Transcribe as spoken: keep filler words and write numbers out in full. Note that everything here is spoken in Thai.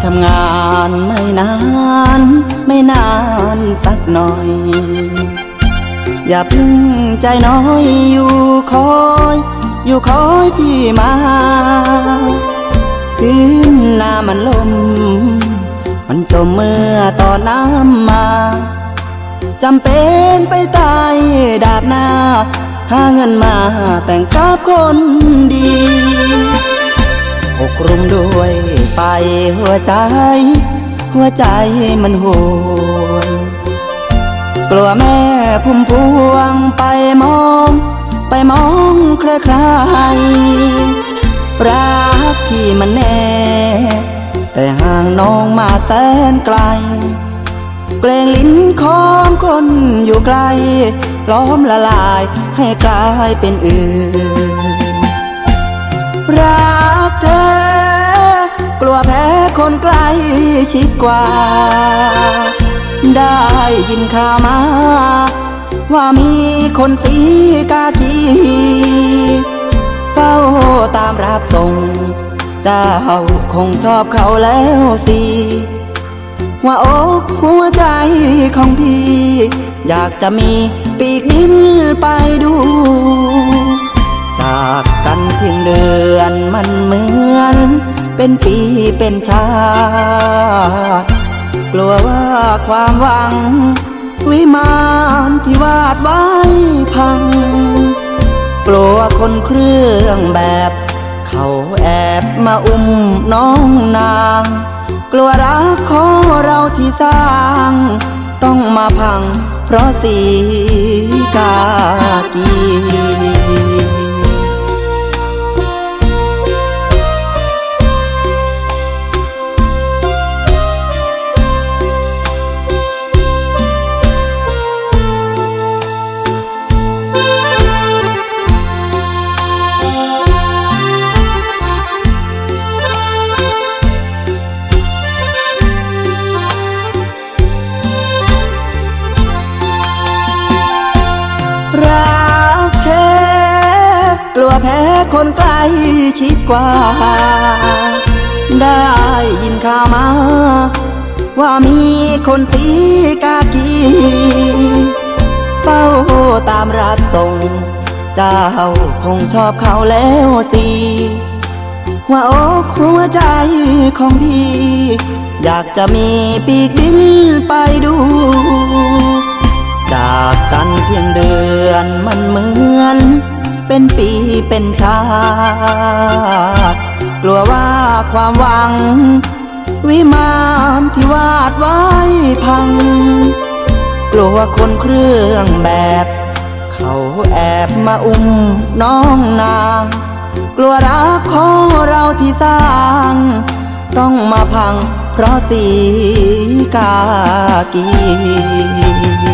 ทำงานไม่นานไม่นานสักหน่อยอย่าพึ่งใจน้อยอยู่คอยอยู่คอยพี่มาพื้นน้ำมันลมมันจมเมื่อตอนน้ำมาจำเป็นไปตายดาบหน้าหาเงินมาแต่งกับคนดีอกรุมด้วยไปหัวใจหัวใจมันโหยกลัวแม่พุ่มพวงไปมองไปมองใครใครรักพี่มันแน่แต่ห่างน้องมาแสนไกลเกรงลิ้นของคนอยู่ไกลล้อมละลายให้กลายเป็นอื่นรักเธอกลัวแพ้คนใกล้ชิดกว่าได้ยินข่าวมาว่ามีคนสีกากีเฝ้าตามรับส่งเจ้าคงชอบเขาแล้วสิว่าอกหัวใจของพี่อยากจะมีปีกบินไปดูจากกันเพียงเดือนมันเหมือนเป็นปีเป็นชาติกลัวว่าความหวังวิมานที่วาดไว้พังกลัวคนเครื่องแบบเขาแอบมาอุ้มน้องนางกลัวรักของเราที่สร้างต้องมาพังเพราะสีกากีรักแท้กลัวแพ้คนใกล้ชิดกว่าได้ยินข่าวมาว่ามีคนสีกากีเฝ้าตามรับส่งเจ้าคงชอบเขาแล้วสิว่าอกหัวใจของพี่อยากจะมีปีกบินไปดูจากกันเพียงเดือนมันเหมือนเป็นปีเป็นชาติกลัวว่าความหวังวิมานที่วาดไว้พังกลัวคนเครื่องแบบเขาแอบมาอุ้มน้องนางกลัวรักของเราที่สร้างต้องมาพังเพราะสีกากี